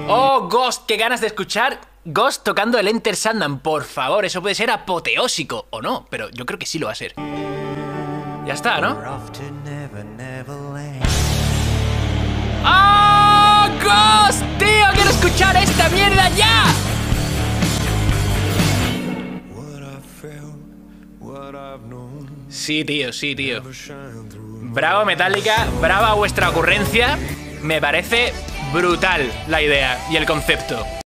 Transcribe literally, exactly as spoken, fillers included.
Oh, Ghost, qué ganas de escuchar Ghost tocando el Enter Sandman. Por favor, eso puede ser apoteósico. O no, pero yo creo que sí lo va a ser. Ya está, ¿no? ¡Oh, Ghost! ¡Tío, quiero escuchar esta mierda ya! Sí, tío, sí, tío. Bravo, Metallica, brava vuestra ocurrencia. Me parece brutal la idea y el concepto.